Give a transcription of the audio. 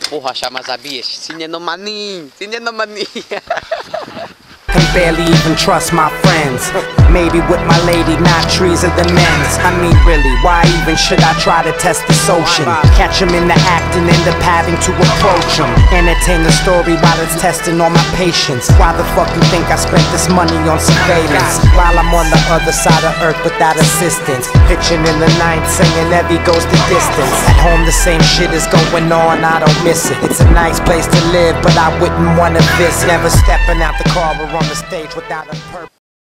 Porra, chama Zabias. Sineno maninho, sineno maninho. Can barely even trust my friends. Maybe with my lady, not trees of the men's. I mean really, why even should I try to test this ocean? Catch him in the act and end up having to approach him. Entertain the story while it's testing all my patience. Why the fuck you think I spent this money on surveillance? While I'm on the other side of earth without assistance. Pitching in the ninth, saying Evie goes the distance. At home the same shit is going on, I don't miss it. It's a nice place to live, but I wouldn't wanna visit. Never stepping out the car or on the stage without a purpose.